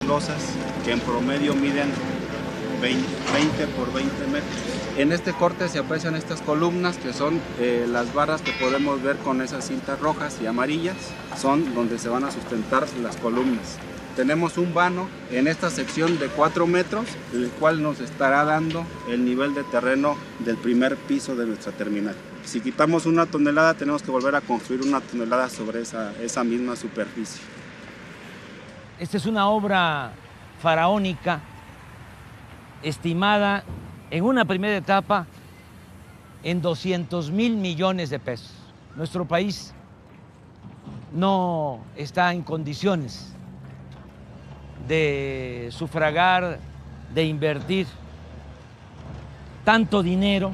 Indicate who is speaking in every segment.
Speaker 1: losas que en promedio miden 20 por 20 metros. En este corte se aprecian estas columnas que son las barras que podemos ver con esas cintas rojas y amarillas, son donde se van a sustentar las columnas. Tenemos un vano en esta sección de 4 metros, el cual nos estará dando el nivel de terreno del primer piso de nuestra terminal. Si quitamos 1 tonelada, tenemos que volver a construir 1 tonelada sobre esa misma superficie.
Speaker 2: Esta es una obra faraónica, estimada en una primera etapa en 200,000 millones de pesos. Nuestro país no está en condiciones de sufragar, de invertir tanto dinero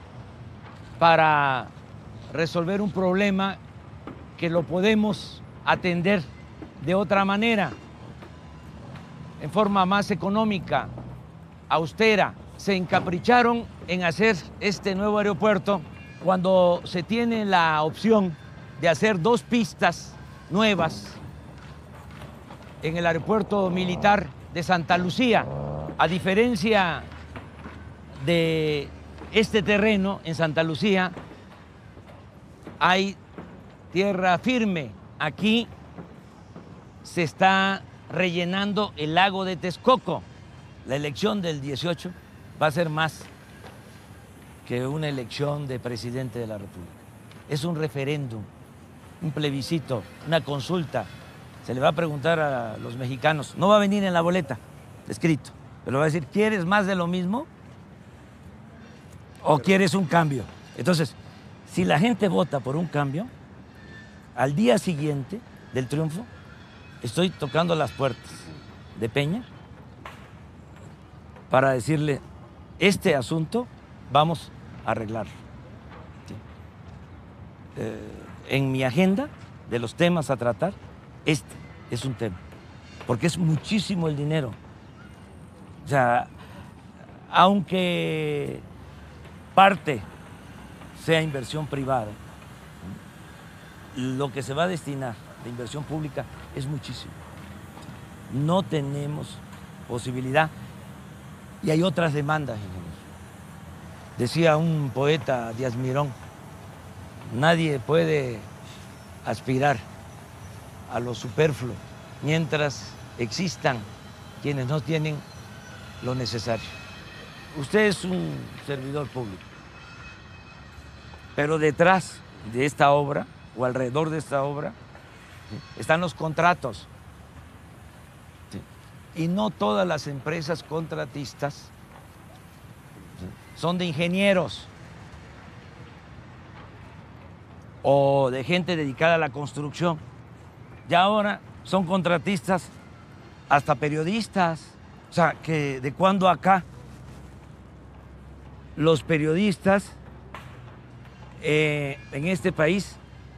Speaker 2: para resolver un problema que lo podemos atender de otra manera, en forma más económica, austera. Se encapricharon en hacer este nuevo aeropuerto cuando se tiene la opción de hacer 2 pistas nuevas en el aeropuerto militar de Santa Lucía. A diferencia de este terreno en Santa Lucía, hay tierra firme. Aquí se está rellenando el lago de Texcoco. La elección del 18 va a ser más que una elección de presidente de la República. Es un referéndum, un plebiscito, una consulta. Se le va a preguntar a los mexicanos, no va a venir en la boleta escrito, pero va a decir, ¿quieres más de lo mismo o quieres un cambio? Entonces, si la gente vota por un cambio, al día siguiente del triunfo, estoy tocando las puertas de Peña para decirle, este asunto vamos a arreglarlo. En mi agenda de los temas a tratar, este es un tema, porque es muchísimo el dinero. O sea, aunque parte sea inversión privada, lo que se va a destinar de inversión pública es muchísimo. No tenemos posibilidad. Y hay otras demandas, ingeniero. Decía un poeta, Díaz Mirón, nadie puede aspirar a lo superfluo mientras existan quienes no tienen lo necesario. Usted es un servidor público, pero detrás de esta obra o alrededor de esta obra están los contratos. Y no todas las empresas contratistas son de ingenieros o de gente dedicada a la construcción. Ya ahora son contratistas hasta periodistas. O sea, que de cuando acá los periodistas en este país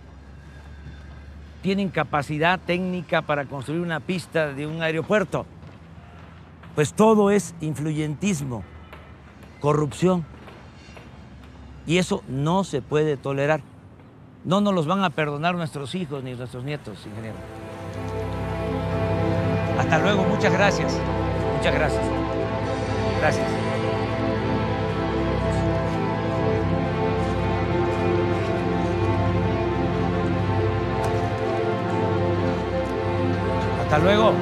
Speaker 2: tienen capacidad técnica para construir una pista de un aeropuerto. Pues todo es influyentismo, corrupción. Y eso no se puede tolerar. No nos los van a perdonar nuestros hijos ni nuestros nietos, ingeniero. Hasta luego, muchas gracias. Muchas gracias. Gracias. Hasta luego.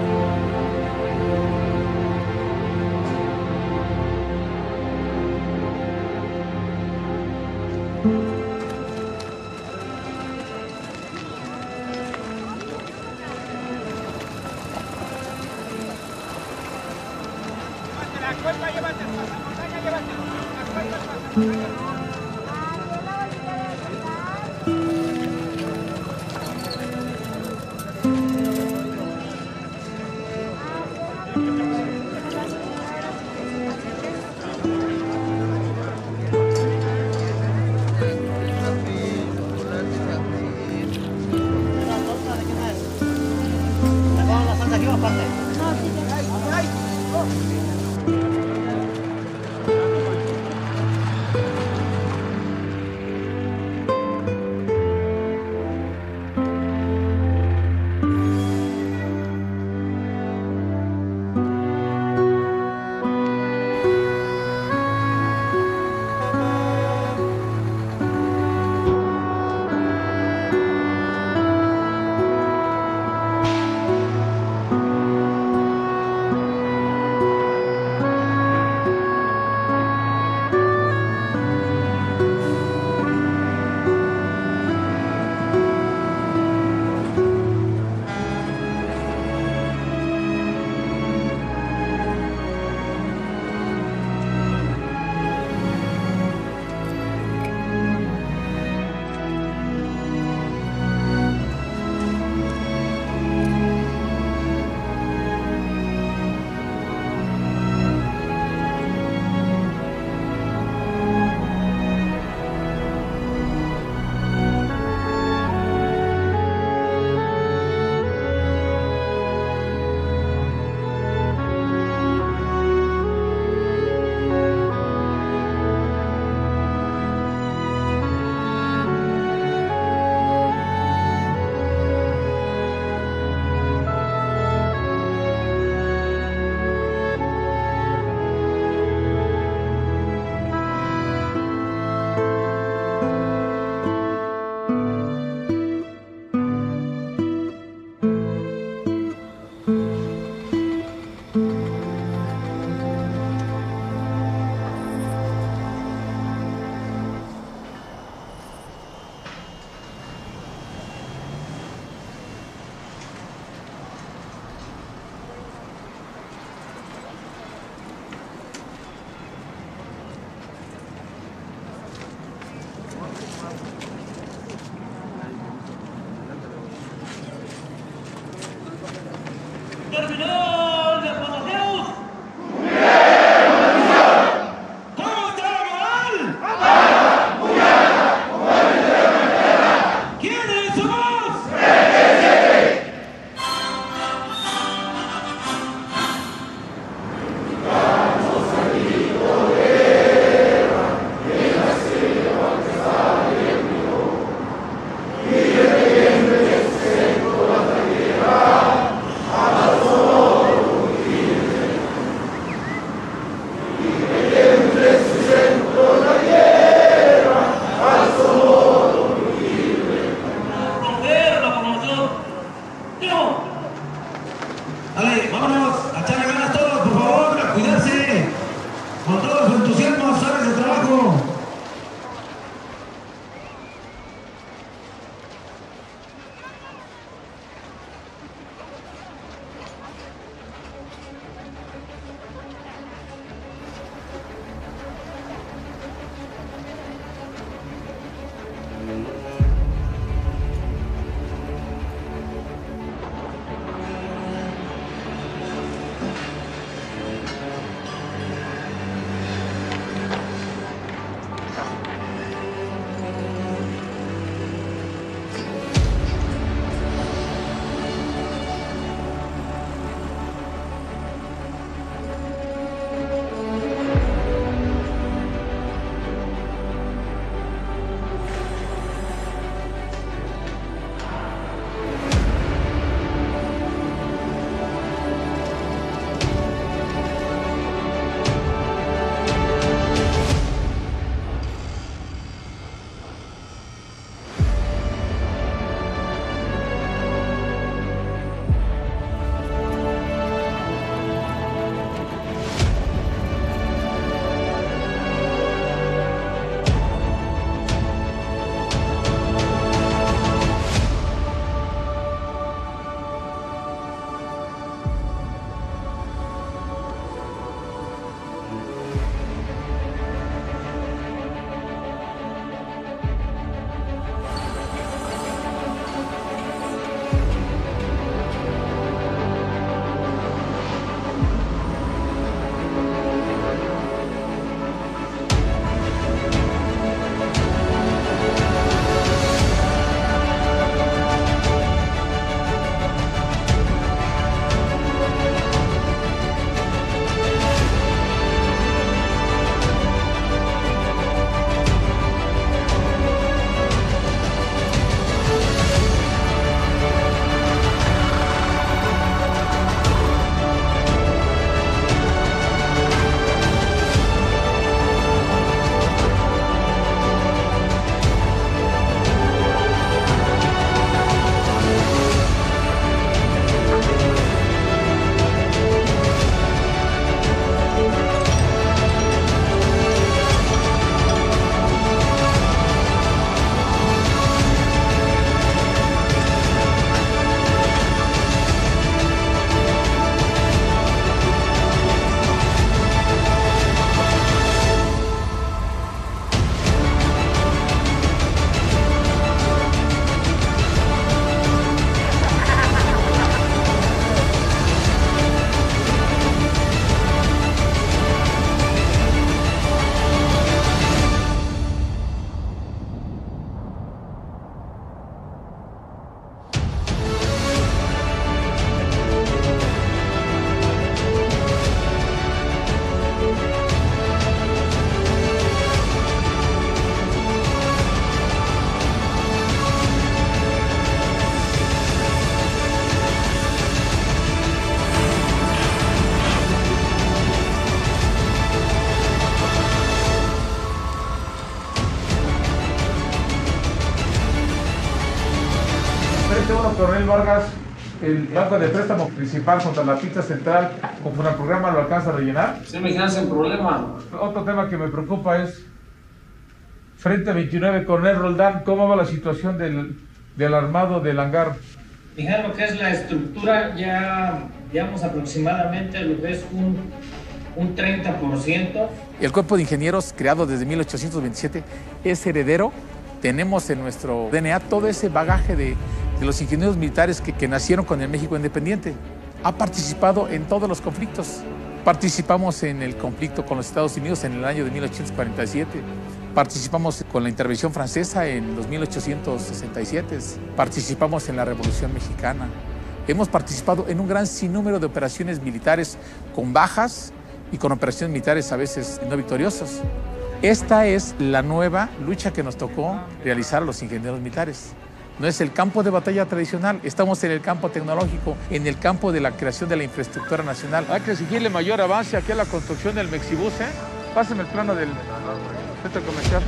Speaker 3: Coronel Vargas, el banco de préstamo principal contra la pista central, conforme al programa, ¿lo alcanza a rellenar?
Speaker 4: Sí, mi jefe, sin problema.
Speaker 3: Otro tema que me preocupa es Frente 29, Coronel Roldán, ¿cómo va la situación del armado del hangar?
Speaker 4: Fíjate lo que es la estructura, ya llevamos aproximadamente lo que es un 30%.
Speaker 5: El Cuerpo de Ingenieros, creado desde 1827, es heredero. Tenemos en nuestro DNA todo ese bagaje de los ingenieros militares que nacieron con el México independiente. Ha participado en todos los conflictos. Participamos en el conflicto con los Estados Unidos en el año de 1847. Participamos con la intervención francesa en los 1867. Participamos en la Revolución Mexicana. Hemos participado en un gran sinnúmero de operaciones militares con bajas y con operaciones militares a veces no victoriosas. Esta es la nueva lucha que nos tocó realizar a los ingenieros militares. No es el campo de batalla tradicional, estamos en el campo tecnológico, en el campo de la creación de la infraestructura nacional. Hay que exigirle mayor avance aquí a la construcción del Mexibus, ¿eh? Pásame el plano del centro comercial.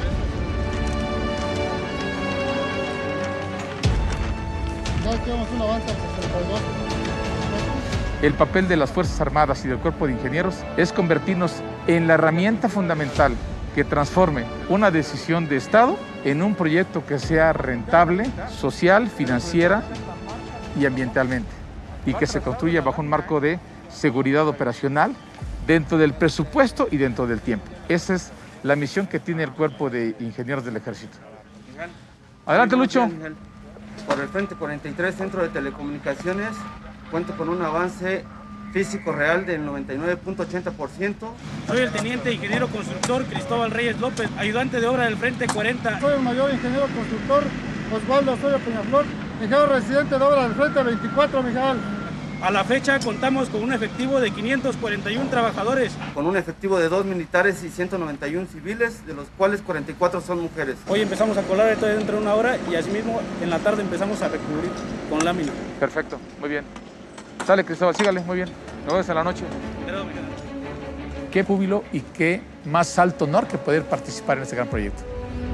Speaker 6: Ya tenemos un avance al 62.
Speaker 3: El papel de las Fuerzas Armadas y del Cuerpo de Ingenieros es convertirnos en la herramienta fundamental que transforme una decisión de Estado en un proyecto que sea rentable, social, financiera y ambientalmente, y que se construya bajo un marco de seguridad operacional dentro del presupuesto y dentro del tiempo. Esa es la misión que tiene el Cuerpo de Ingenieros del Ejército. Adelante, Lucho.
Speaker 7: Por el Frente 43, Centro de Telecomunicaciones, cuento con un avance físico real del 99.80%.
Speaker 8: Soy el teniente ingeniero constructor Cristóbal Reyes López, ayudante de obra del Frente 40.
Speaker 6: Soy el mayor ingeniero constructor Osvaldo Osorio Peñaflor, ingeniero residente de obra del Frente 24, Miguel.
Speaker 8: A la fecha contamos con un efectivo de 541 trabajadores.
Speaker 7: Con un efectivo de 2 militares y 191 civiles, de los cuales 44 son mujeres.
Speaker 8: Hoy empezamos a colar esto dentro de una hora y asimismo en la tarde empezamos a recubrir con lámina.
Speaker 3: Perfecto, muy bien. Sale, Cristóbal, sígale, muy bien. Nos vemos en la noche.
Speaker 5: Qué júbilo y qué más alto honor que poder participar en este gran proyecto.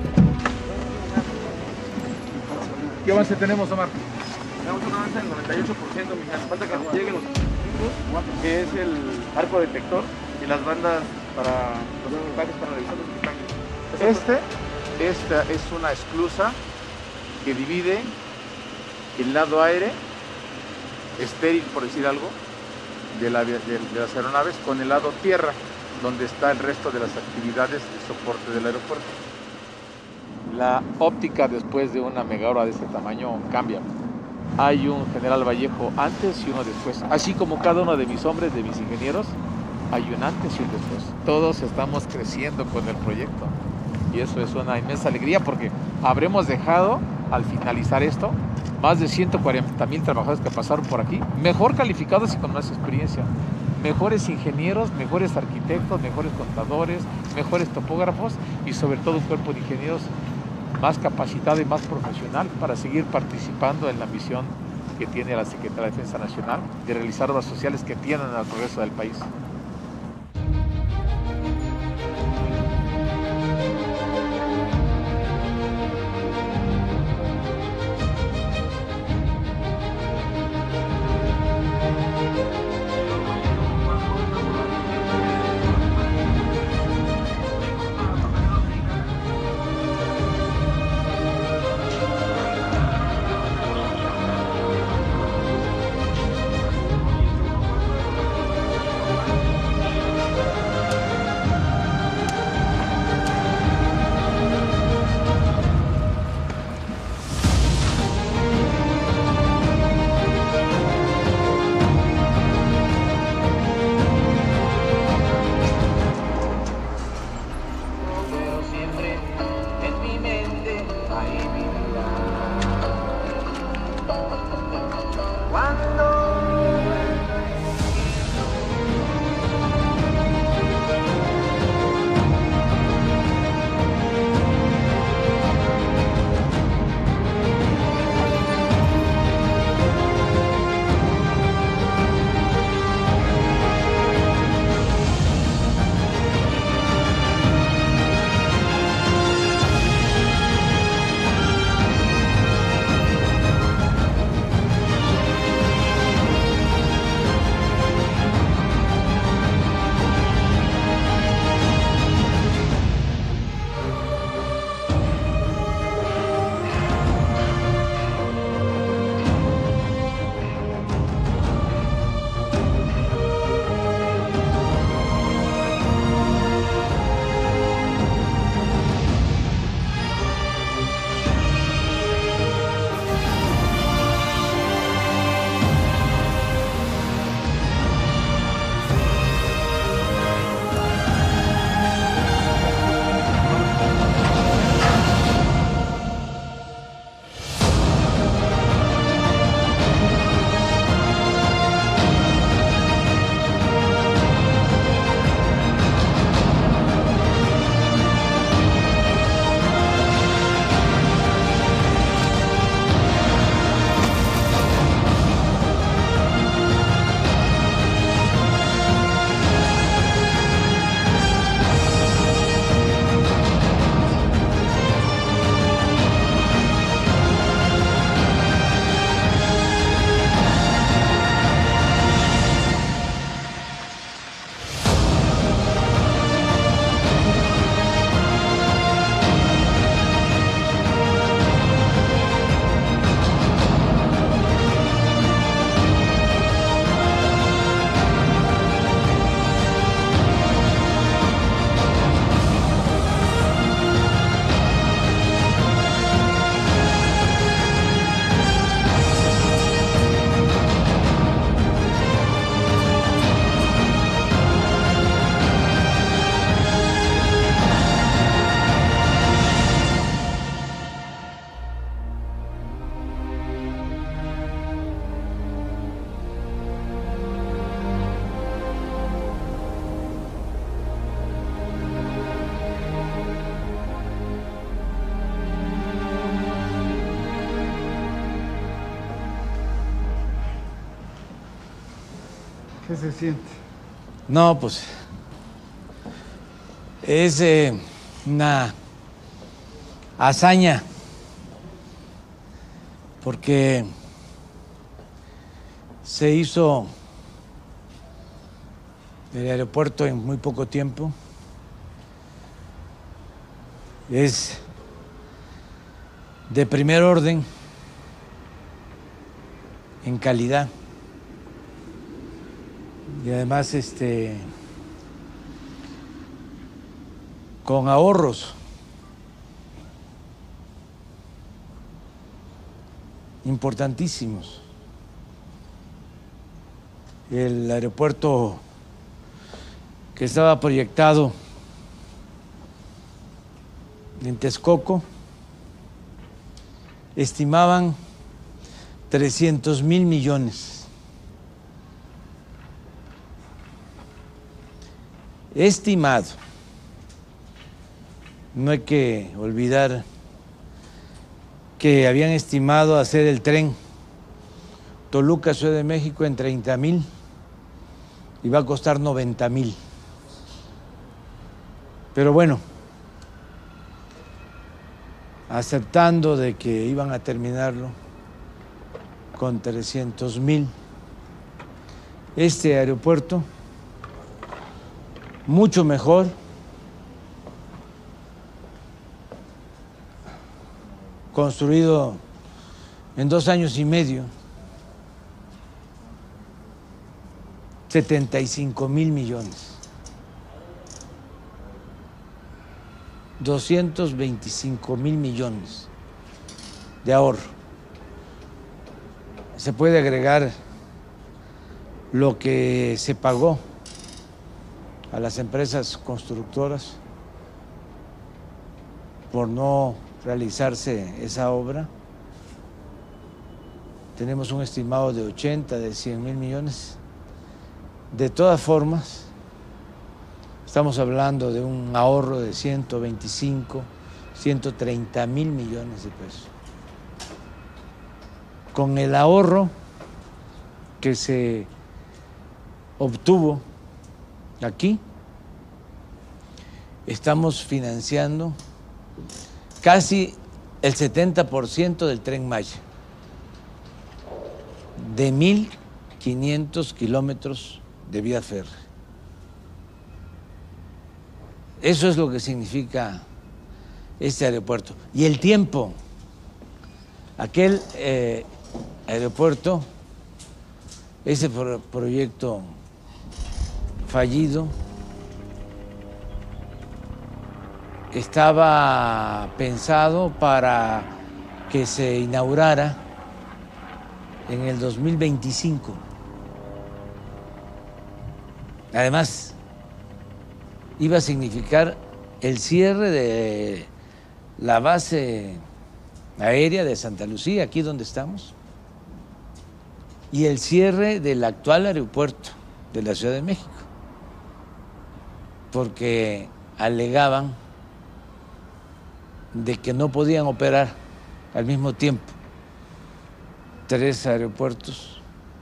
Speaker 3: ¿Qué avance tenemos, Omar?
Speaker 9: Tenemos un avance del 98%, Miguel. Falta que nos lleguen los equipos, que es el arco detector y las bandas para los equipajes, para revisar los equipajes.
Speaker 3: Esta es una esclusa que divide el lado aire, estéril por decir algo, de las aeronaves con el lado tierra, donde está el resto de las actividades de soporte del aeropuerto. La óptica después de una megahora de este tamaño cambia. Hay un general Vallejo antes y uno después. Así como cada uno de mis hombres, de mis ingenieros, hay un antes y un después. Todos estamos creciendo con el proyecto y eso es una inmensa alegría porque habremos dejado, al finalizar esto, más de 140,000 trabajadores que pasaron por aquí, mejor calificados y con más experiencia. Mejores ingenieros, mejores arquitectos, mejores contadores, mejores topógrafos y sobre todo un cuerpo de ingenieros más capacitado y más profesional para seguir participando en la misión que tiene la Secretaría de Defensa Nacional de realizar obras sociales que tiendan al progreso del país.
Speaker 6: ¿Qué se siente?
Speaker 2: No, pues es una hazaña, porque se hizo el aeropuerto en muy poco tiempo. Es de primer orden en calidad y además con ahorros importantísimos. El aeropuerto que estaba proyectado en Texcoco estimaban 300,000 millones. Estimado. No hay que olvidar que habían estimado hacer el tren Toluca, Ciudad de México en 30,000 y va a costar 90,000. Pero bueno, aceptando de que iban a terminarlo con 300,000, este aeropuerto, mucho mejor, construido en 2 años y medio, 75,000 millones. 225,000 millones de ahorro. Se puede agregar lo que se pagó a las empresas constructoras por no realizarse esa obra. Tenemos un estimado de 80, de 100,000 millones. De todas formas, estamos hablando de un ahorro de 125, 130,000 millones de pesos. Con el ahorro que se obtuvo aquí, estamos financiando casi el 70% del Tren Maya, de 1,500 kilómetros de vía férrea. Eso es lo que significa este aeropuerto. Y el tiempo, aquel aeropuerto, ese proyecto fallido, estaba pensado para que se inaugurara en el 2025. Además, iba a significar el cierre de la base aérea de Santa Lucía, aquí donde estamos, y el cierre del actual aeropuerto de la Ciudad de México, porque alegaban de que no podían operar al mismo tiempo 3 aeropuertos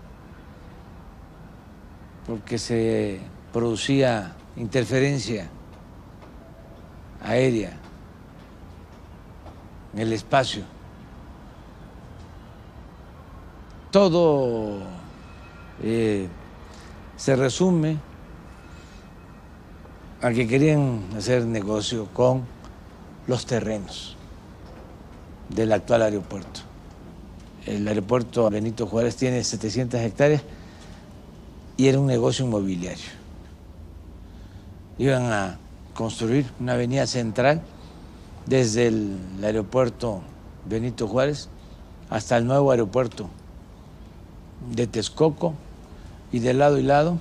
Speaker 2: porque se producía interferencia aérea en el espacio. Todo se resume a que querían hacer negocio con los terrenos del actual aeropuerto. El aeropuerto Benito Juárez tiene 700 hectáreas y era un negocio inmobiliario. Iban a construir una avenida central desde el aeropuerto Benito Juárez hasta el nuevo aeropuerto de Texcoco, y de lado y lado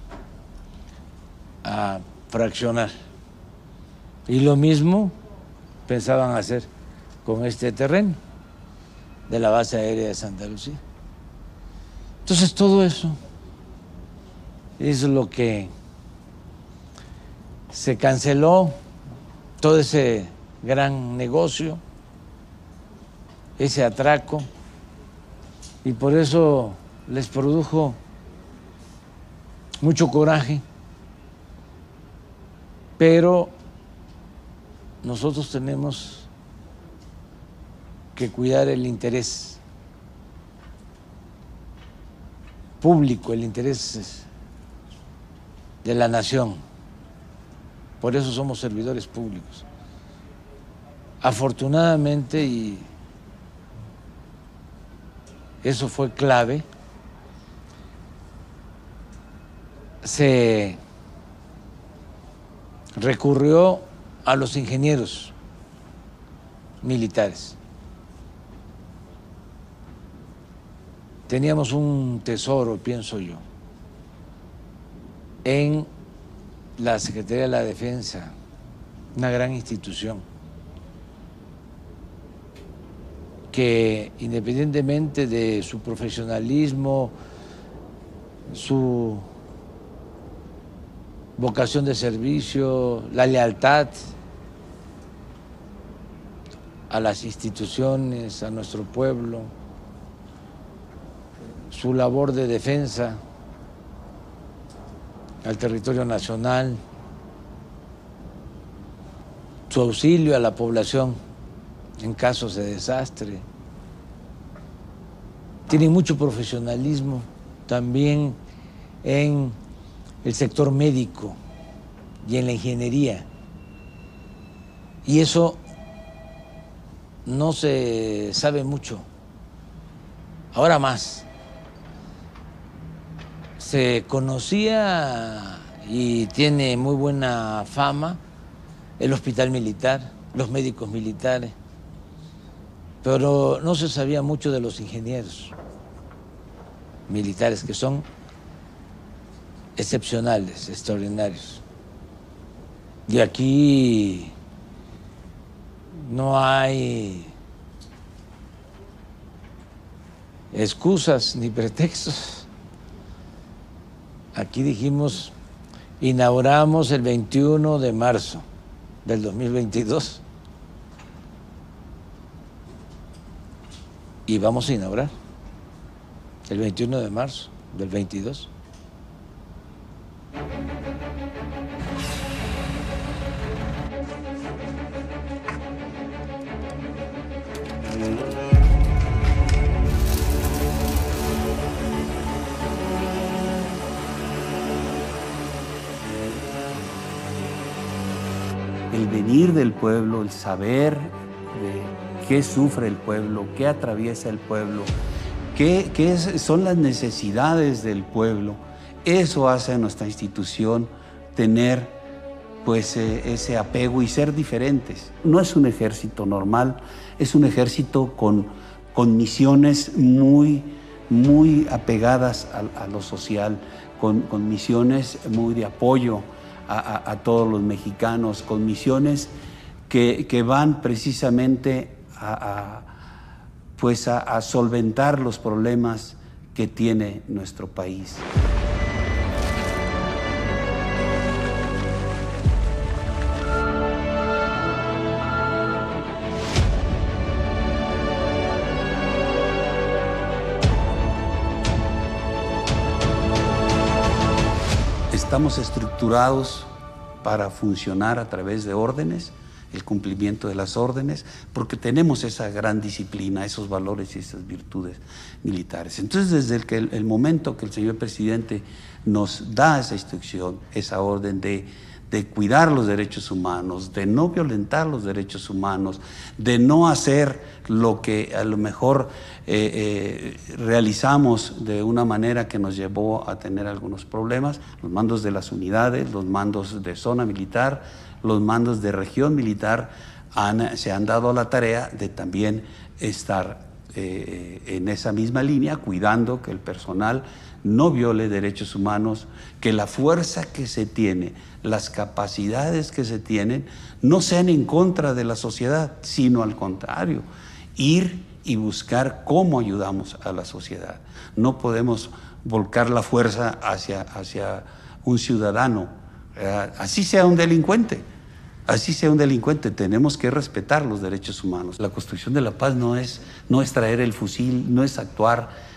Speaker 2: a fraccionar. Y lo mismo pensaban hacer con este terreno de la base aérea de Santa Lucía. Entonces todo eso es lo que se canceló, todo ese gran negocio, ese atraco, y por eso les produjo mucho coraje, pero nosotros tenemos que cuidar el interés público, el interés de la nación. Por eso somos servidores públicos. Afortunadamente, y eso fue clave, se recurrió a los ingenieros militares. Teníamos un tesoro, pienso yo, en la Secretaría de la Defensa, una gran institución que, independientemente de su profesionalismo, su vocación de servicio, la lealtad a las instituciones, a nuestro pueblo, su labor de defensa al territorio nacional, su auxilio a la población en casos de desastre. Tienen mucho profesionalismo también en el sector médico y en la ingeniería. Y eso no se sabe mucho. Ahora más. Se conocía y tiene muy buena fama el hospital militar, los médicos militares, pero no se sabía mucho de los ingenieros militares, que son excepcionales, extraordinarios. Y aquí no hay excusas ni pretextos. Aquí dijimos, inauguramos el 21 de marzo del 2022 y vamos a inaugurar el 21 de marzo del 22.
Speaker 10: El venir del pueblo, el saber de qué sufre el pueblo, qué atraviesa el pueblo, qué son las necesidades del pueblo, eso hace a nuestra institución tener pues ese apego y ser diferentes. No es un ejército normal, es un ejército con misiones muy apegadas a lo social, con misiones muy de apoyo a todos los mexicanos, con misiones que van precisamente a solventar los problemas que tiene nuestro país. Estamos estructurados para funcionar a través de órdenes, el cumplimiento de las órdenes, porque tenemos esa gran disciplina, esos valores y esas virtudes militares. Entonces, desde el momento que el señor presidente nos da esa instrucción, esa orden de cuidar los derechos humanos, de no violentar los derechos humanos, de no hacer lo que a lo mejor realizamos de una manera que nos llevó a tener algunos problemas. Los mandos de las unidades, los mandos de zona militar, los mandos de región militar se han dado a la tarea de también estar en esa misma línea, cuidando que el personal no viole derechos humanos, que la fuerza que se tiene, las capacidades que se tienen, no sean en contra de la sociedad, sino al contrario, ir y buscar cómo ayudamos a la sociedad. No podemos volcar la fuerza hacia un ciudadano, así sea un delincuente. Así sea un delincuente, tenemos que respetar los derechos humanos. La construcción de la paz no es traer el fusil, no es actuar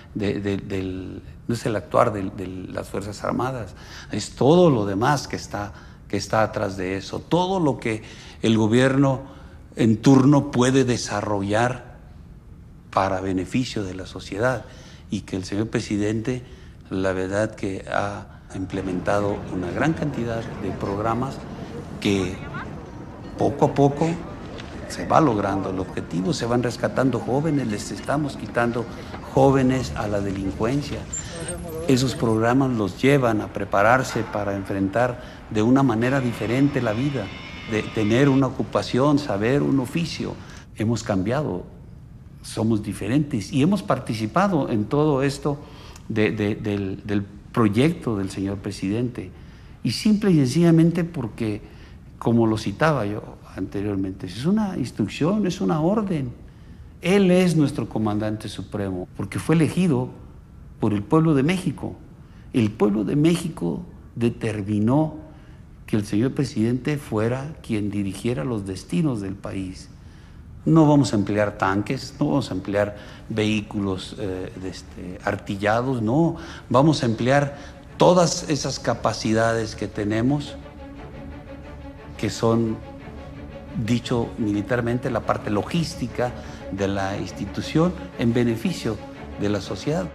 Speaker 10: no es el actuar de las Fuerzas Armadas, es todo lo demás que está atrás de eso, todo lo que el gobierno en turno puede desarrollar para beneficio de la sociedad, y que el señor presidente, la verdad que ha implementado una gran cantidad de programas que poco a poco se va logrando el objetivo, se van rescatando jóvenes, les estamos quitando jóvenes a la delincuencia. Esos programas los llevan a prepararse para enfrentar de una manera diferente la vida, de tener una ocupación, saber un oficio. Hemos cambiado, somos diferentes y hemos participado en todo esto del proyecto del señor presidente. Y simple y sencillamente porque, como lo citaba yo anteriormente, es una instrucción, es una orden. Él es nuestro comandante supremo, porque fue elegido por el pueblo de México. El pueblo de México determinó que el señor presidente fuera quien dirigiera los destinos del país. No vamos a emplear tanques, no vamos a emplear vehículos artillados, no. Vamos a emplear todas esas capacidades que tenemos, que son, dicho militarmente, la parte logística de la institución en beneficio de la sociedad.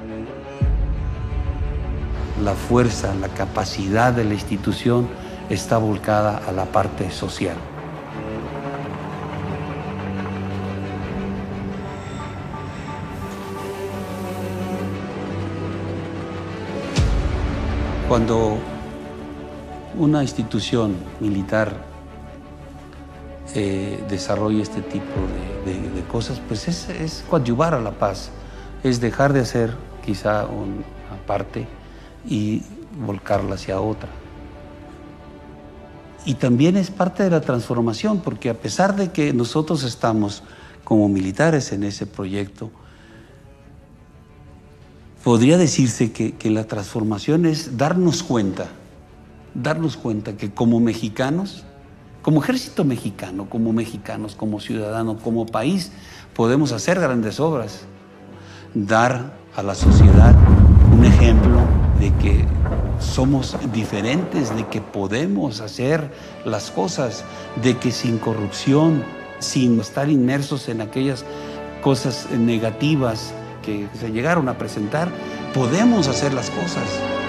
Speaker 10: La fuerza, la capacidad de la institución está volcada a la parte social. Cuando una institución militar desarrolla este tipo de cosas, pues es coadyuvar a la paz, es dejar de hacer quizá una parte y volcarla hacia otra. Y también es parte de la transformación, porque a pesar de que nosotros estamos como militares en ese proyecto, podría decirse que la transformación es darnos cuenta que como mexicanos, como ejército mexicano, como mexicanos, como ciudadanos, como país, podemos hacer grandes obras, dar a la sociedad un ejemplo de que somos diferentes, de que podemos hacer las cosas, de que sin corrupción, sin estar inmersos en aquellas cosas negativas que se llegaron a presentar, podemos hacer las cosas.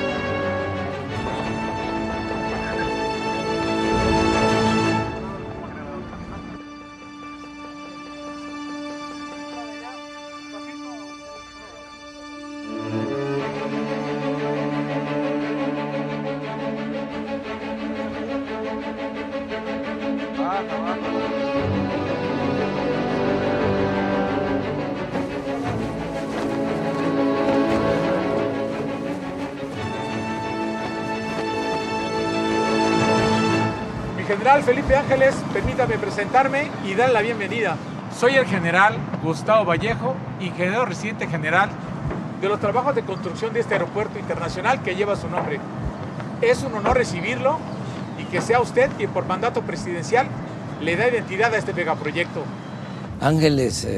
Speaker 5: General Felipe Ángeles, permítame presentarme y dar la bienvenida. Soy el general Gustavo Vallejo, ingeniero residente general de los trabajos de construcción de este aeropuerto internacional que lleva su nombre. Es un honor recibirlo y que sea usted quien por mandato presidencial le da identidad a este megaproyecto.
Speaker 2: Ángeles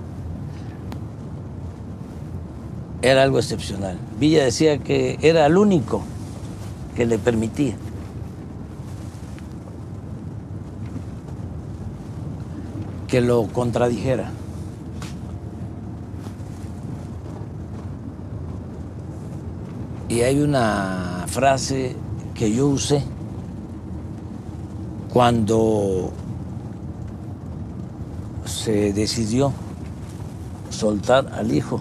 Speaker 2: era algo excepcional. Villa decía que era el único que le permitía que lo contradijera. Y hay una frase que yo usé cuando se decidió soltar al hijo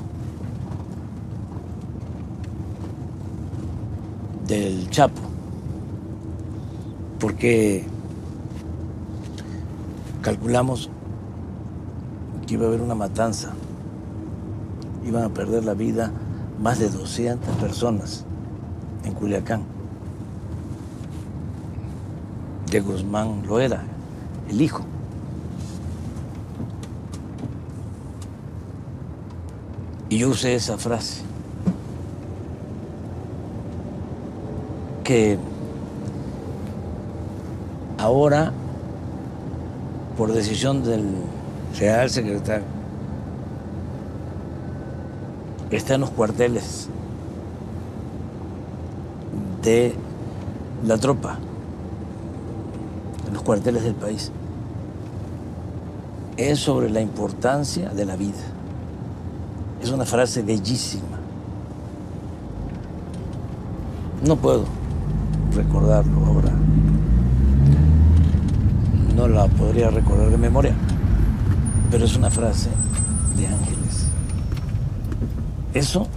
Speaker 2: del Chapo, porque calculamos que iba a haber una matanza, iban a perder la vida más de 200 personas en Culiacán. De Guzmán Loera, el hijo. Y yo usé esa frase, que ahora, por decisión del Real Secretario, está en los cuarteles de la tropa, en los cuarteles del país. Es sobre la importancia de la vida. Es una frase bellísima. No puedo recordarlo ahora. No la podría recordar de memoria, pero es una frase de Ángeles. Eso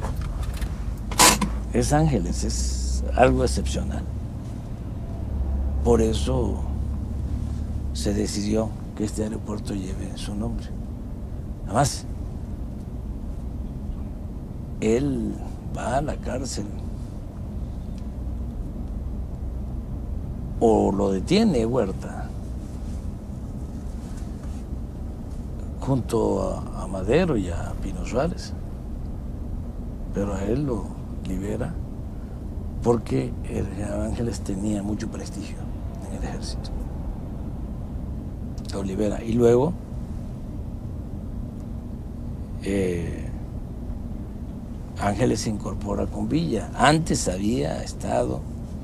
Speaker 2: es Ángeles, es algo excepcional. Por eso se decidió que este aeropuerto lleve su nombre. Además, él va a la cárcel o lo detiene Huerta junto a Madero y a Pino Suárez, pero a él lo libera porque el general Ángeles tenía mucho prestigio en el ejército. Lo libera y luego Ángeles se incorpora con Villa. Antes había estado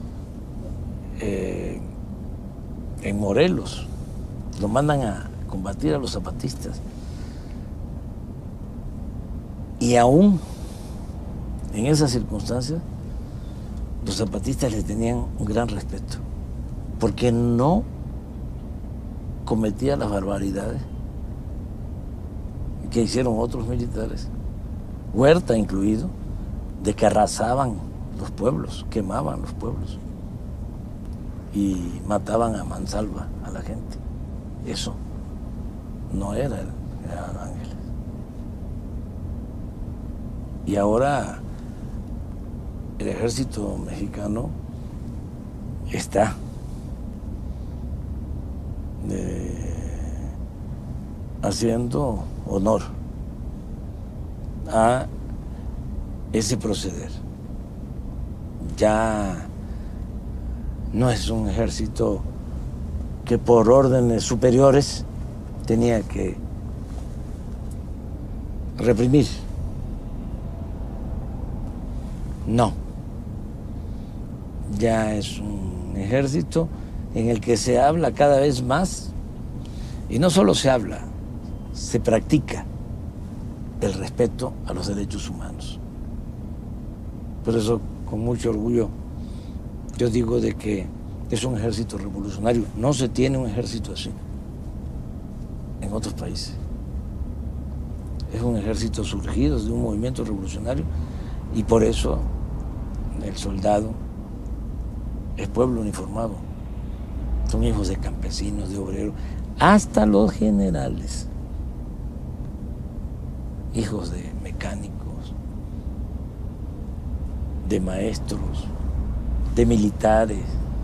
Speaker 2: en Morelos, lo mandan a combatir a los zapatistas y aún en esas circunstancias los zapatistas le tenían un gran respeto porque no cometía las barbaridades que hicieron otros militares, Huerta incluido, de que arrasaban los pueblos, quemaban los pueblos y mataban a mansalva a la gente. Eso no era el general Ángeles. Y ahora el ejército mexicano está haciendo honor a ese proceder. Ya no es un ejército que por órdenes superiores tenía que reprimir. No. Ya es un ejército en el que se habla cada vez más, y no solo se habla, se practica el respeto a los derechos humanos. Por eso, con mucho orgullo, yo digo de que es un ejército revolucionario. No se tiene un ejército así en otros países. Es un ejército surgido de un movimiento revolucionario y por eso el soldado es pueblo uniformado. Son hijos de campesinos, de obreros, hasta los generales, hijos de mecánicos, de maestros, de militares,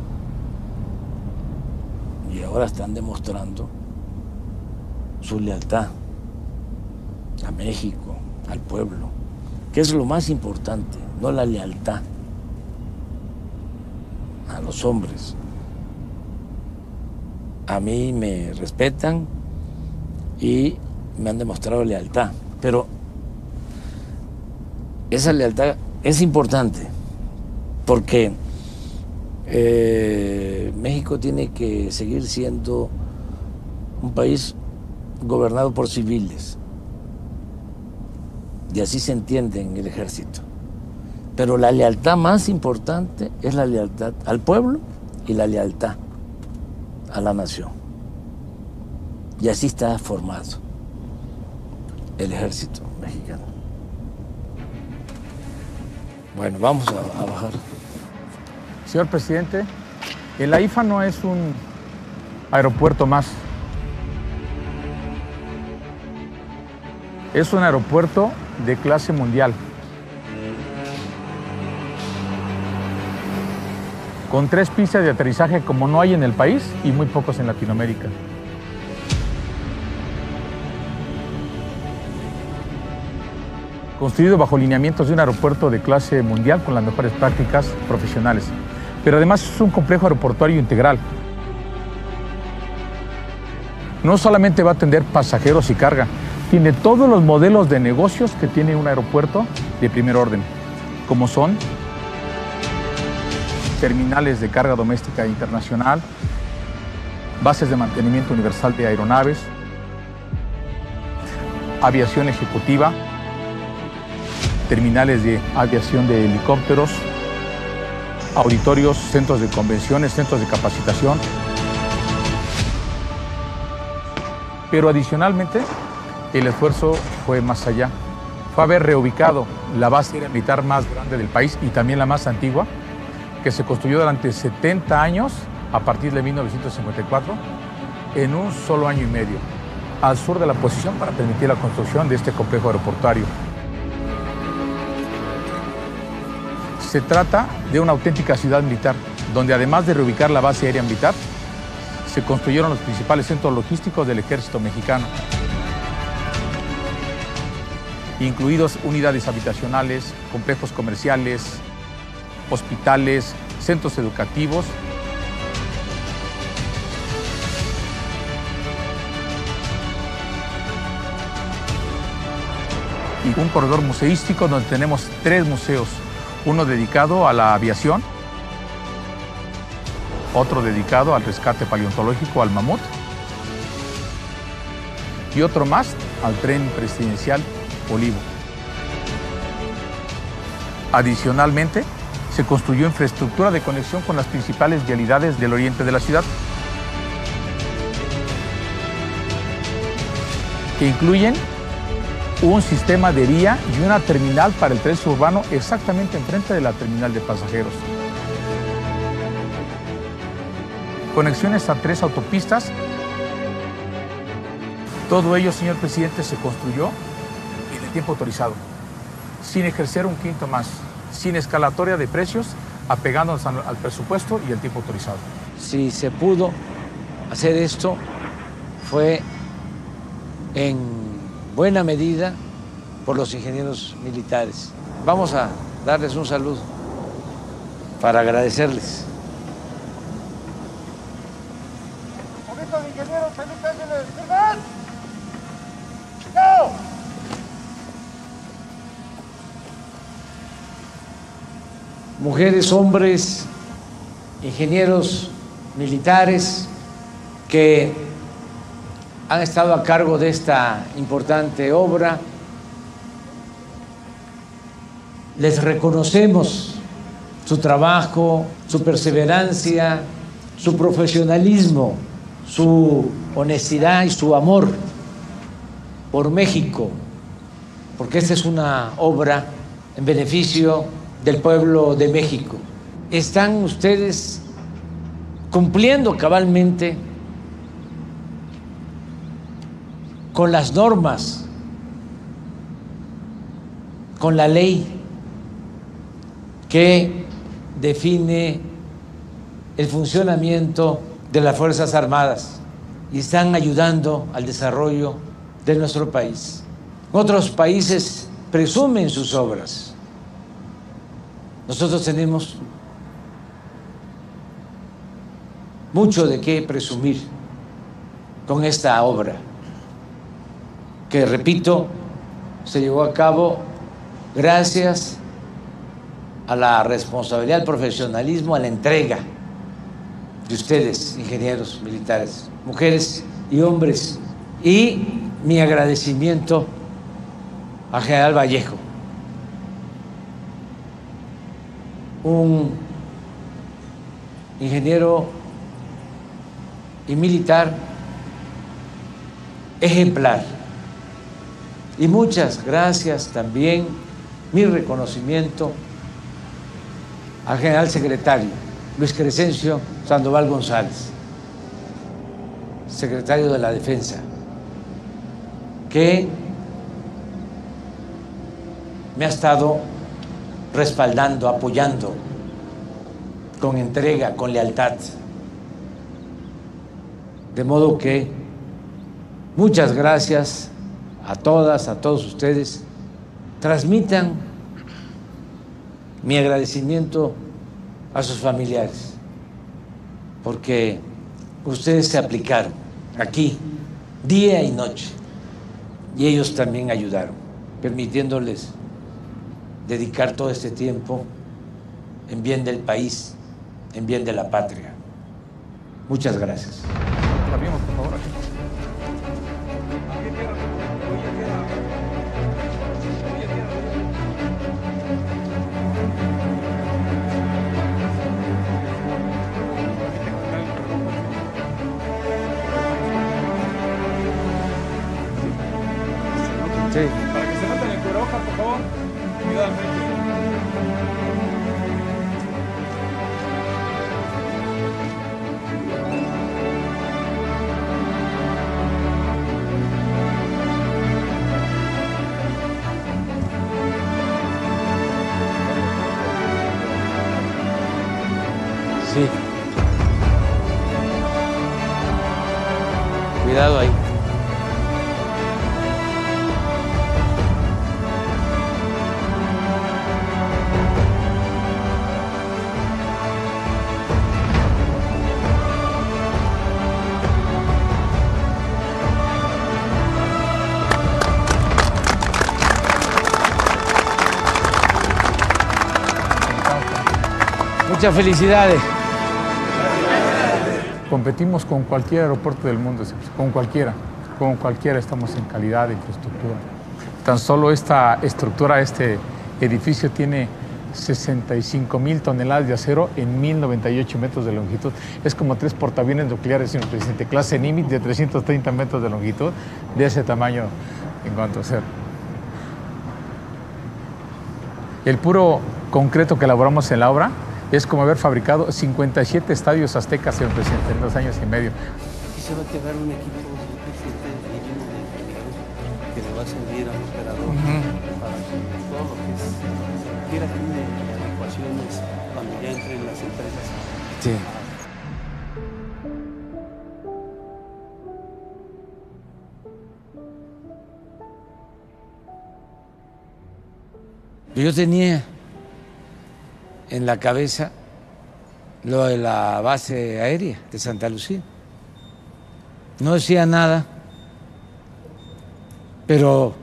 Speaker 2: y ahora están demostrando su lealtad a México, al pueblo, que es lo más importante, no la lealtad a los hombres. A mí me respetan y me han demostrado lealtad, pero esa lealtad es importante porque México tiene que seguir siendo un país gobernado por civiles y así se entiende en el ejército. Pero la lealtad más importante es la lealtad al pueblo y la lealtad a la nación. Y así está formado el ejército mexicano. Bueno, vamos a bajar.
Speaker 5: Señor presidente, el AIFA no es un aeropuerto más. Es un aeropuerto de clase mundial. Con 3 pistas de aterrizaje como no hay en el país y muy pocos en Latinoamérica. Construido bajo lineamientos de un aeropuerto de clase mundial con las mejores prácticas profesionales. Pero además es un complejo aeroportuario integral. No solamente va a atender pasajeros y carga, tiene todos los modelos de negocios que tiene un aeropuerto de primer orden, como son terminales de carga doméstica internacional, bases de mantenimiento universal de aeronaves, aviación ejecutiva, terminales de aviación de helicópteros, auditorios, centros de convenciones, centros de capacitación. Pero adicionalmente, el esfuerzo fue más allá. Fue haber reubicado la base aérea militar más grande del país y también la más antigua, que se construyó durante 70 años, a partir de 1954, en un solo año y medio, al sur de la posición para permitir la construcción de este complejo aeroportuario. Se trata de una auténtica ciudad militar, donde además de reubicar la base aérea militar, se construyeron los principales centros logísticos del ejército mexicano, incluidos unidades habitacionales, complejos comerciales, hospitales, centros educativos. Y un corredor museístico donde tenemos 3 museos, uno dedicado a la aviación, otro dedicado al rescate paleontológico, al mamut, y otro más al tren presidencial Olivo. Adicionalmente, se construyó infraestructura de conexión con las principales vialidades del oriente de la ciudad, que incluyen un sistema de vía y una terminal para el tren suburbano exactamente enfrente de la terminal de pasajeros. Conexiones a 3 autopistas. Todo ello, señor presidente, se construyó en el tiempo autorizado, sin ejercer un quinto más, sin escalatoria de precios, apegándonos al presupuesto y al tiempo autorizado.
Speaker 2: Si se pudo hacer esto, fue en buena medida por los ingenieros militares. Vamos a darles un saludo para agradecerles. Mujeres, hombres, ingenieros militares que han estado a cargo de esta importante obra, les reconocemos su trabajo, su perseverancia, su profesionalismo, su honestidad y su amor por México, porque esta es una obra en beneficio del pueblo de México. Están ustedes cumpliendo cabalmente con las normas, con la ley que define el funcionamiento de las Fuerzas Armadas y están ayudando al desarrollo de nuestro país. Otros países presumen sus obras. Nosotros tenemos mucho de qué presumir con esta obra, que, repito, se llevó a cabo gracias a la responsabilidad, al profesionalismo, a la entrega de ustedes, ingenieros militares, mujeres y hombres, y mi agradecimiento al general Vallejo, un ingeniero y militar ejemplar. Y muchas gracias también, mi reconocimiento al general secretario Luis Crescencio Sandoval González, secretario de la Defensa, que me ha estado respaldando, apoyando con entrega, con lealtad. De modo que muchas gracias a todas, a todos ustedes. Transmitan mi agradecimiento a sus familiares, porque ustedes se aplicaron aquí día y noche y ellos también ayudaron, permitiéndoles dedicar todo este tiempo en bien del país, en bien de la patria. Muchas gracias.
Speaker 5: La vimos, por favor, aquí.
Speaker 2: Sí.
Speaker 5: Para que se noten el cubrebocas, por favor. Cuidado al frente.
Speaker 2: Sí. Cuidado ahí. Muchas felicidades.
Speaker 5: Competimos con cualquier aeropuerto del mundo, con cualquiera estamos en calidad de infraestructura. Tan solo esta estructura, este edificio tiene 65,000 toneladas de acero en 1,098 metros de longitud. Es como 3 portaaviones nucleares, señor presidente, clase Nimitz de 330 metros de longitud, de ese tamaño en cuanto a acero. El puro concreto que elaboramos en la obra es como haber fabricado 57 estadios aztecas, señor presidente, en 2 años y medio.
Speaker 11: Aquí se va a quedar un equipo, señor presidente, mínimo de ingenieros que le va a servir al operador para todo lo que quiera aquí de adecuaciones cuando ya entren las empresas.
Speaker 2: Sí. Yo tenía en la cabeza lo de la base aérea de Santa Lucía. No decía nada, pero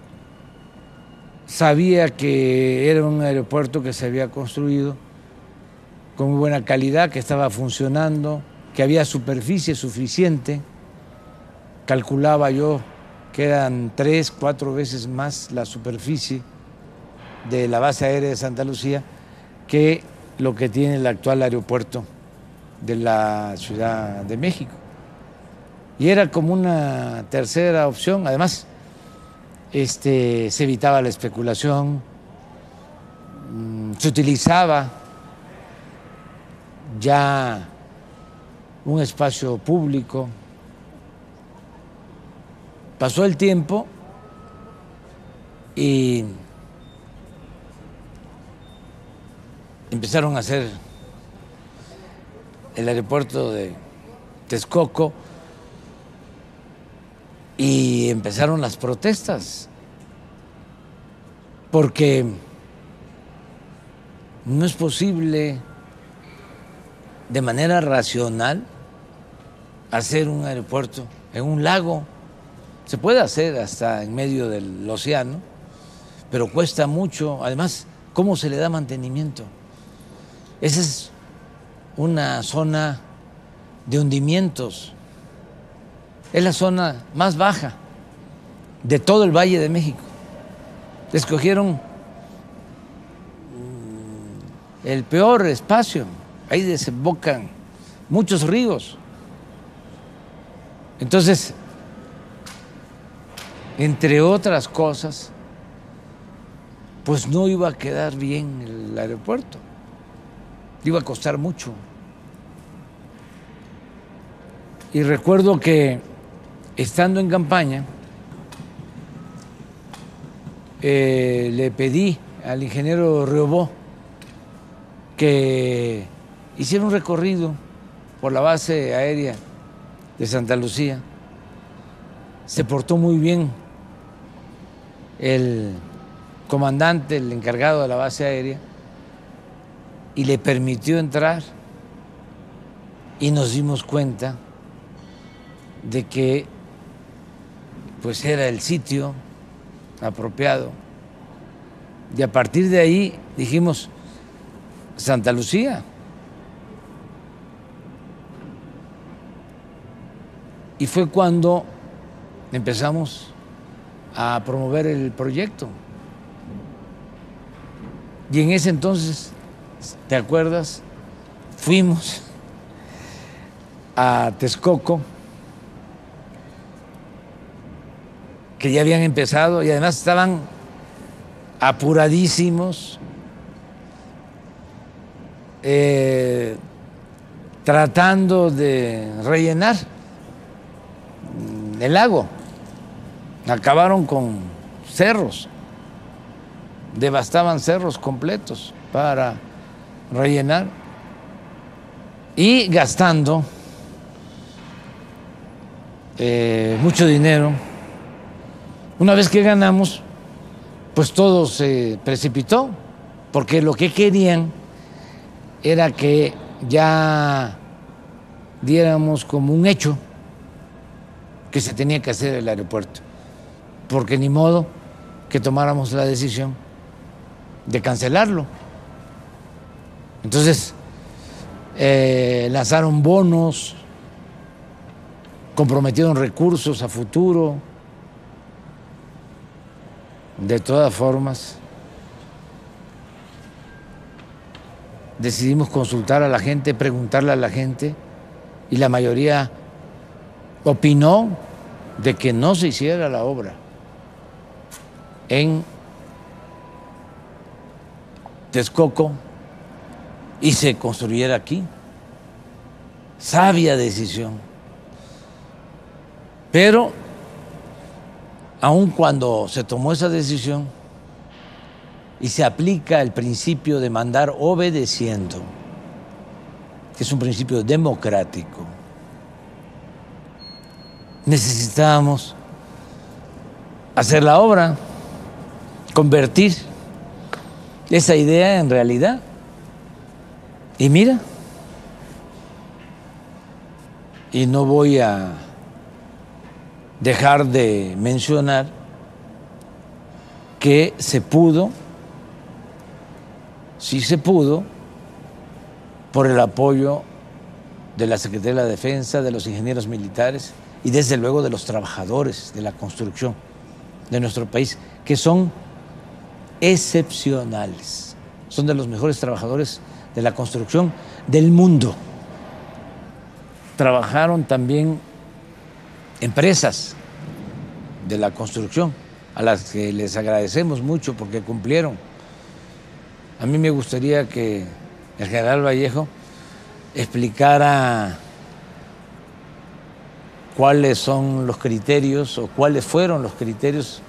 Speaker 2: sabía que era un aeropuerto que se había construido con muy buena calidad, que estaba funcionando, que había superficie suficiente. Calculaba yo que eran 3, 4 veces más la superficie de la base aérea de Santa Lucía que lo que tiene el actual aeropuerto de la Ciudad de México. Y era como una tercera opción. Además, se evitaba la especulación, se utilizaba ya un espacio público. Pasó el tiempo y empezaron a hacer el aeropuerto de Texcoco y empezaron las protestas, porque no es posible de manera racional hacer un aeropuerto en un lago. Se puede hacer hasta en medio del océano, pero cuesta mucho. Además, ¿cómo se le da mantenimiento? Esa es una zona de hundimientos. Es la zona más baja de todo el Valle de México. Escogieron el peor espacio. Ahí desembocan muchos ríos. Entonces, entre otras cosas, pues no iba a quedar bien el aeropuerto. Iba a costar mucho. Y recuerdo que estando en campaña, le pedí al ingeniero Riobó que hiciera un recorrido por la base aérea de Santa Lucía. Se portó muy bien el comandante, el encargado de la base aérea, y le permitió entrar, y nos dimos cuenta de que pues era el sitio apropiado Y a partir de ahí dijimos, Santa Lucía. Y fue cuando empezamos a promover el proyecto. Y en ese entonces, ¿te acuerdas? Fuimos a Texcoco, que ya habían empezado y además estaban apuradísimos, tratando de rellenar el lago. Acabaron con cerros, devastaban cerros completos para rellenar y gastando mucho dinero. Una vez que ganamos, pues todo se precipitó, porque lo que querían era que ya diéramos como un hecho que se tenía que hacer el aeropuerto, porque ni modo que tomáramos la decisión de cancelarlo. Entonces, lanzaron bonos, comprometieron recursos a futuro. De todas formas, decidimos consultar a la gente, preguntarle a la gente, y la mayoría opinó de que no se hiciera la obra en Texcoco y se construyera aquí. Sabia decisión. Pero aun cuando se tomó esa decisión y se aplica el principio de mandar obedeciendo, que es un principio democrático, necesitábamos hacer la obra, convertir esa idea en realidad. Y mira, y no voy a dejar de mencionar que se pudo, sí se pudo, por el apoyo de la Secretaría de la Defensa, de los ingenieros militares y desde luego de los trabajadores de la construcción de nuestro país, que son excepcionales, son de los mejores trabajadores de la construcción del mundo. Trabajaron también empresas de la construcción, a las que les agradecemos mucho porque cumplieron. A mí me gustaría que el general Vallejo explicara cuáles son los criterios o cuáles fueron los criterios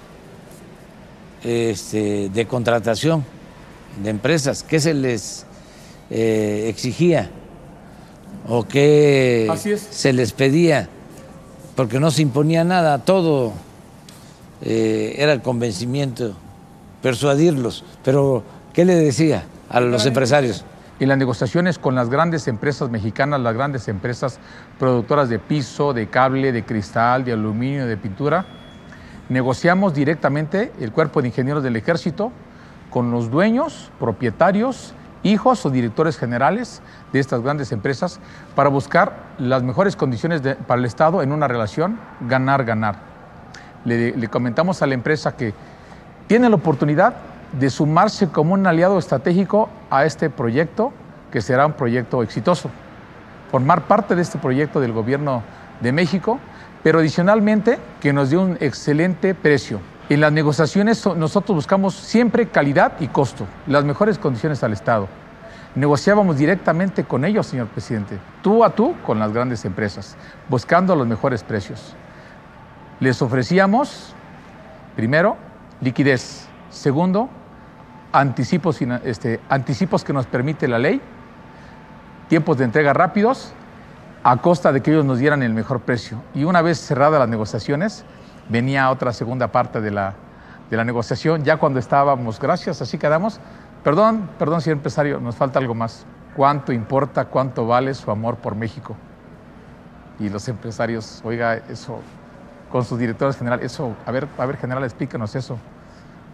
Speaker 2: de contratación de empresas, qué se les exigía o qué se les pedía, porque no se imponía nada, todo era el convencimiento, persuadirlos. Pero ¿qué le decía a los empresarios?
Speaker 5: En las negociaciones con las grandes empresas mexicanas, las grandes empresas productoras de piso, de cable, de cristal, de aluminio, de pintura, negociamos directamente el cuerpo de ingenieros del Ejército con los dueños, propietarios, hijos o directores generales de estas grandes empresas para buscar las mejores condiciones para el Estado en una relación ganar-ganar. Le comentamos a la empresa que tiene la oportunidad de sumarse como un aliado estratégico a este proyecto, que será un proyecto exitoso. Formar parte de este proyecto del Gobierno de México, pero adicionalmente que nos dé un excelente precio. En las negociaciones nosotros buscamos siempre calidad y costo, las mejores condiciones al Estado. Negociábamos directamente con ellos, señor presidente, tú a tú con las grandes empresas, buscando los mejores precios. Les ofrecíamos, primero, liquidez. Segundo, anticipos que nos permite la ley, tiempos de entrega rápidos, a costa de que ellos nos dieran el mejor precio. Y una vez cerradas las negociaciones, venía otra segunda parte de la negociación, ya cuando estábamos, gracias, así quedamos. Perdón, señor empresario, nos falta algo más. ¿Cuánto importa, cuánto vale su amor por México? Y los empresarios, oiga, eso, con sus directores generales, eso, a ver, general, explícanos eso.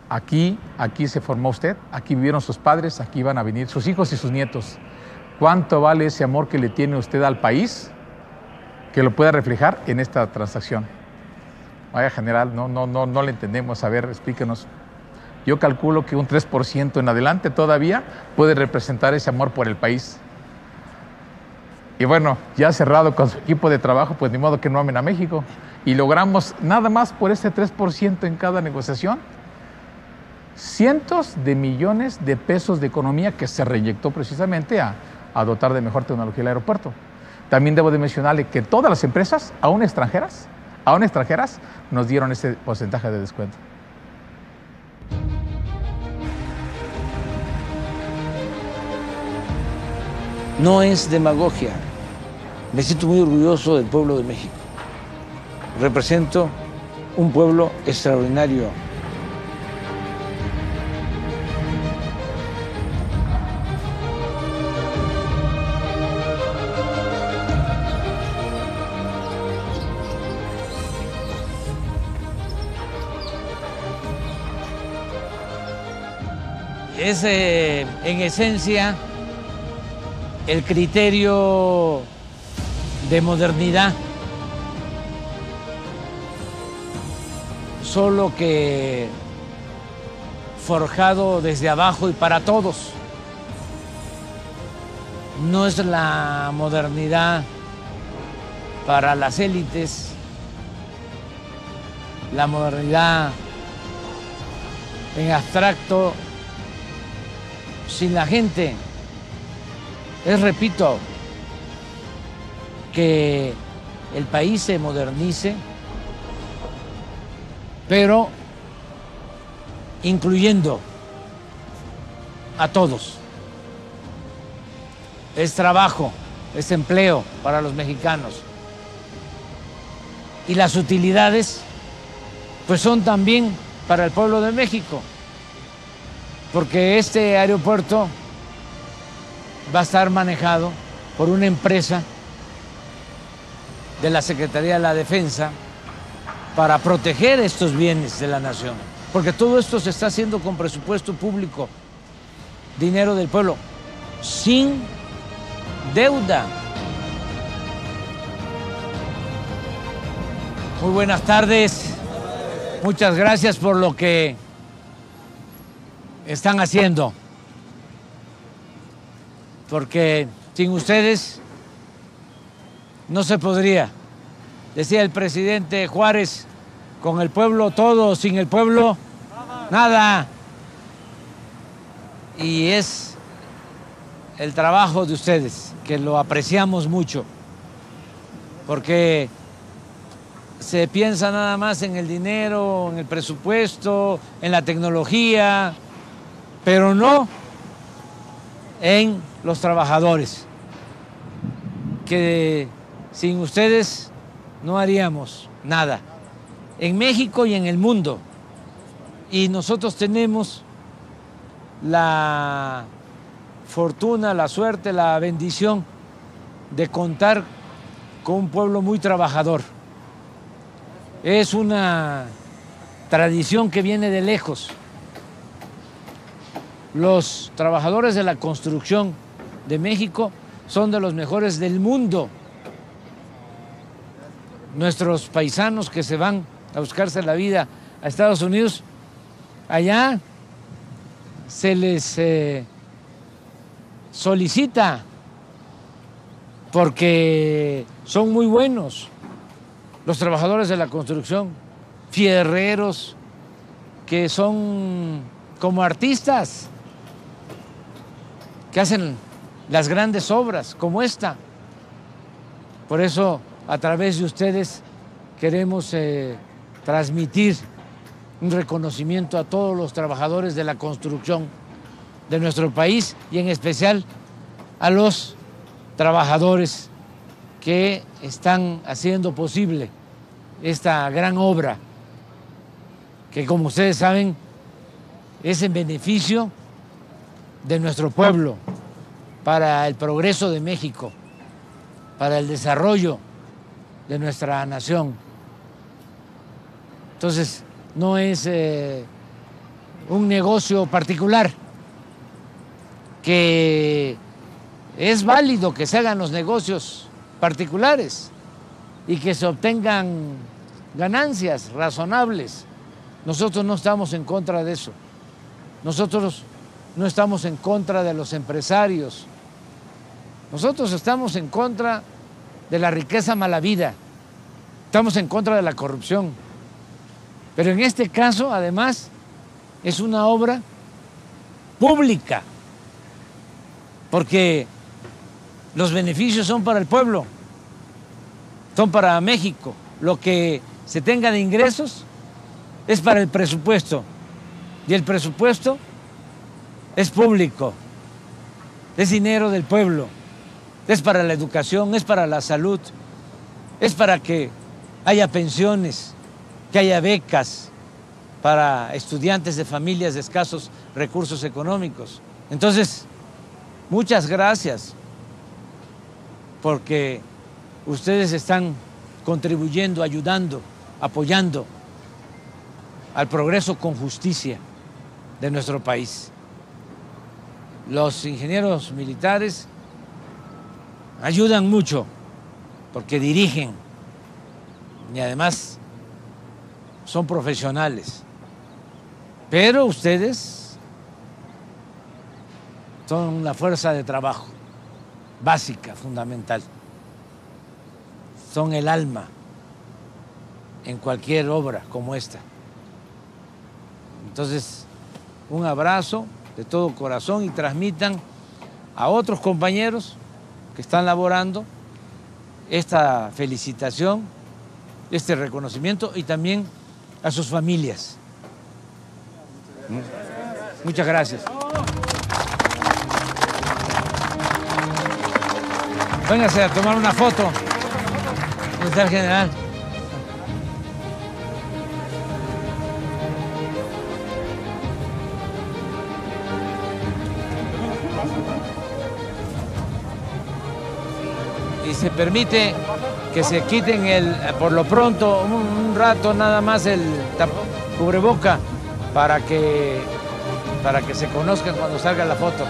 Speaker 5: Aquí se formó usted, aquí vivieron sus padres, aquí van a venir sus hijos y sus nietos. ¿Cuánto vale ese amor que le tiene usted al país que lo pueda reflejar en esta transacción? Vaya, general, no le entendemos. A ver, explíquenos. Yo calculo que un 3% en adelante todavía puede representar ese amor por el país. Y bueno, ya cerrado con su equipo de trabajo, pues ni modo que no amen a México. Y logramos nada más por ese 3% en cada negociación, cientos de millones de pesos de economía que se reinyectó precisamente a dotar de mejor tecnología el aeropuerto. También debo de mencionarle que todas las empresas, aún extranjeras, nos dieron ese porcentaje de descuento.
Speaker 2: No es demagogia. Me siento muy orgulloso del pueblo de México. Represento un pueblo extraordinario. Es en esencia el criterio de modernidad, solo que forjado desde abajo y para todos. No es la modernidad para las élites, la modernidad en abstracto, sin la gente. Es, repito, que el país se modernice, pero incluyendo a todos. Es trabajo, es empleo para los mexicanos. Y las utilidades, pues son también para el pueblo de México, porque este aeropuerto va a estar manejado por una empresa de la Secretaría de la Defensa para proteger estos bienes de la nación, porque todo esto se está haciendo con presupuesto público, dinero del pueblo, sin deuda. Muy buenas tardes. Muchas gracias por lo que están haciendo, porque sin ustedes no se podría. Decía el presidente Juárez, con el pueblo todo, sin el pueblo nada. Y es el trabajo de ustedes, que lo apreciamos mucho, porque se piensa nada más en el dinero, en el presupuesto, en la tecnología, pero no en los trabajadores, que sin ustedes no haríamos nada, en México y en el mundo. Y nosotros tenemos la fortuna, la suerte, la bendición de contar con un pueblo muy trabajador. Es una tradición que viene de lejos. Los trabajadores de la construcción de México son de los mejores del mundo. Nuestros paisanos que se van a buscarse la vida a Estados Unidos, allá se les solicita porque son muy buenos. Los trabajadores de la construcción, fierreros, que son como artistas, que hacen las grandes obras como esta. Por eso, a través de ustedes, queremos transmitir un reconocimiento a todos los trabajadores de la construcción de nuestro país y en especial a los trabajadores que están haciendo posible esta gran obra, que como ustedes saben es en beneficio de nuestro pueblo, para el progreso de México, para el desarrollo de nuestra nación. Entonces, no es un negocio particular, que es válido que se hagan los negocios particulares y que se obtengan ganancias razonables. Nosotros no estamos en contra de eso. Nosotros no estamos en contra de los empresarios. Nosotros estamos en contra de la riqueza mala vida. Estamos en contra de la corrupción. Pero en este caso, además, es una obra pública, porque los beneficios son para el pueblo, son para México. Lo que se tenga de ingresos es para el presupuesto, y el presupuesto es público, es dinero del pueblo, es para la educación, es para la salud, es para que haya pensiones, que haya becas para estudiantes de familias de escasos recursos económicos. Entonces, muchas gracias, porque ustedes están contribuyendo, ayudando, apoyando al progreso con justicia de nuestro país. Los ingenieros militares ayudan mucho porque dirigen y además son profesionales. Pero ustedes son la fuerza de trabajo básica, fundamental. Son el alma en cualquier obra como esta. Entonces, un abrazo de todo corazón y transmitan a otros compañeros que están laborando esta felicitación, este reconocimiento, y también a sus familias. Muchas gracias. Véngase a tomar una foto. ¿Dónde está el general? Y se permite que se quiten por lo pronto, un rato nada más el cubreboca para que se conozcan cuando salga la foto.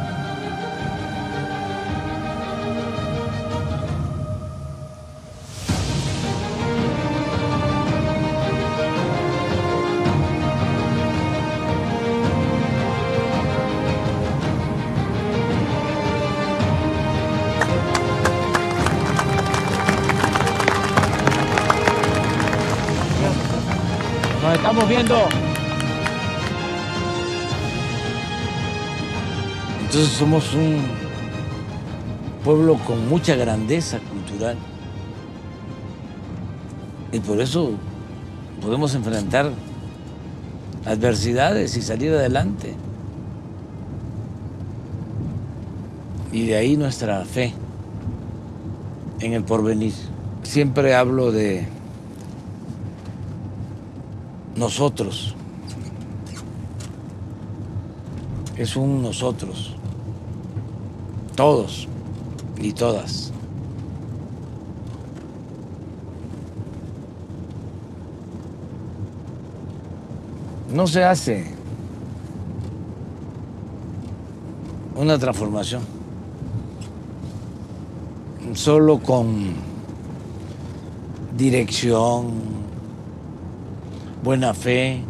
Speaker 2: Nos estamos viendo. Entonces somos un pueblo con mucha grandeza cultural y por eso podemos enfrentar adversidades y salir adelante. Y de ahí nuestra fe en el porvenir. Siempre hablo de nosotros. Es un nosotros. Todos y todas. No se hace una transformación solo con dirección, buena fe,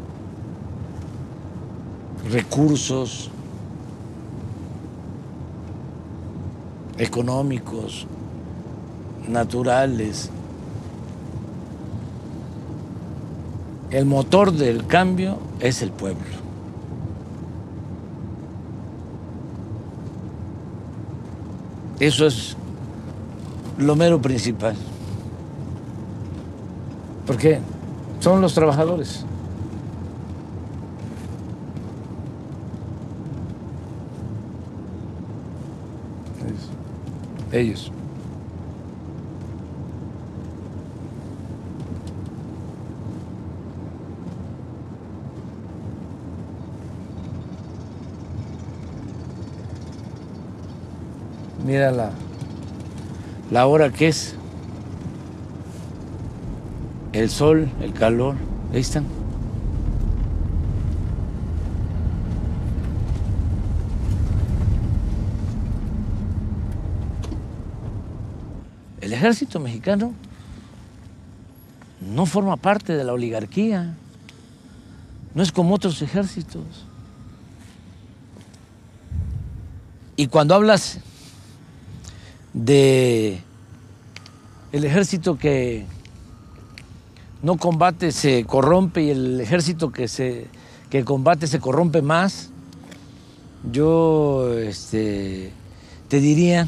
Speaker 2: recursos económicos, naturales. El motor del cambio es el pueblo. Eso es lo mero principal. Porque son los trabajadores. Ellos. Mira la hora que es. El sol, el calor, ahí están. El ejército mexicano no forma parte de la oligarquía, no es como otros ejércitos. Y cuando hablas de el ejército que no combate se corrompe y el ejército que combate se corrompe más, yo te diría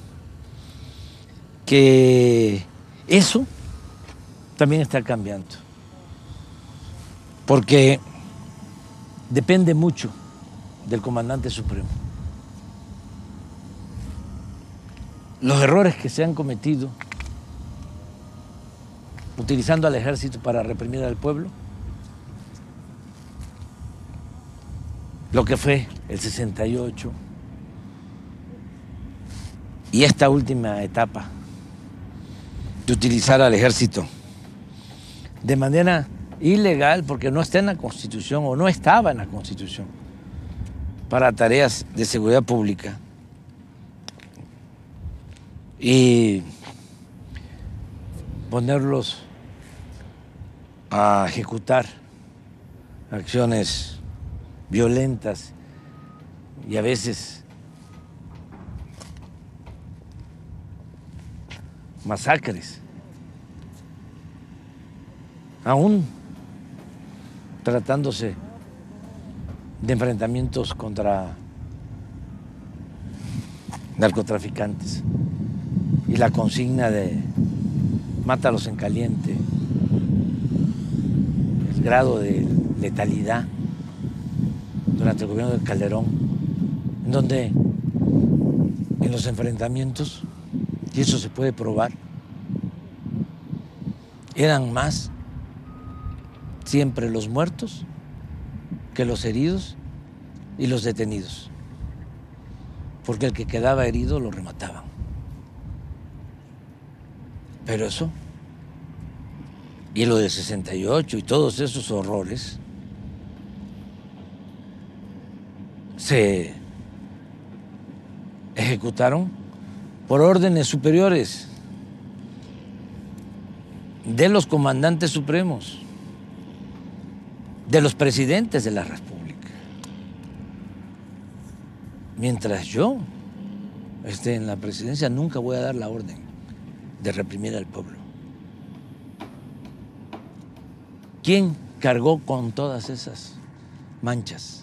Speaker 2: que eso también está cambiando, porque depende mucho del comandante supremo. Los errores que se han cometido utilizando al ejército para reprimir al pueblo, lo que fue el 68 y esta última etapa de utilizar al ejército de manera ilegal, porque no está en la Constitución o no estaba en la Constitución, para tareas de seguridad pública. Y ponerlos a ejecutar acciones violentas y a veces masacres, aún tratándose de enfrentamientos contra narcotraficantes y la consigna de mátalos en caliente, el grado de letalidad durante el gobierno de Calderón, en donde en los enfrentamientos, y eso se puede probar, eran más siempre los muertos que los heridos y los detenidos, porque el que quedaba herido lo remataban. Pero eso, y lo del 68 y todos esos horrores, se ejecutaron por órdenes superiores de los comandantes supremos, de los presidentes de la República. Mientras yo esté en la presidencia, nunca voy a dar la orden de reprimir al pueblo. ¿Quién cargó con todas esas manchas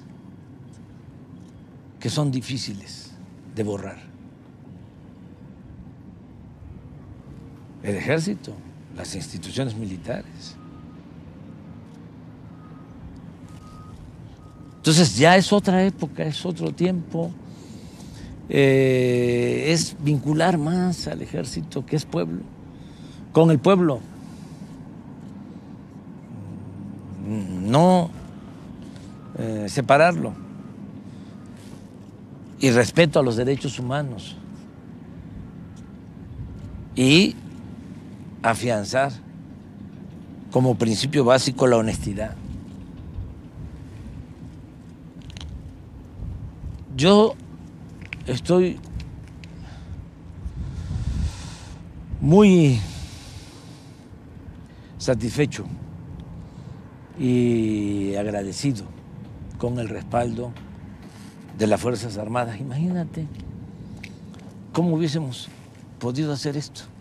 Speaker 2: que son difíciles de borrar? El ejército, las instituciones militares. Entonces ya es otra época, es otro tiempo. Es vincular más al ejército, que es pueblo, con el pueblo. No separarlo. Y respeto a los derechos humanos. Y afianzar como principio básico la honestidad. Yo estoy muy satisfecho y agradecido con el respaldo de las Fuerzas Armadas. Imagínate cómo hubiésemos podido hacer esto.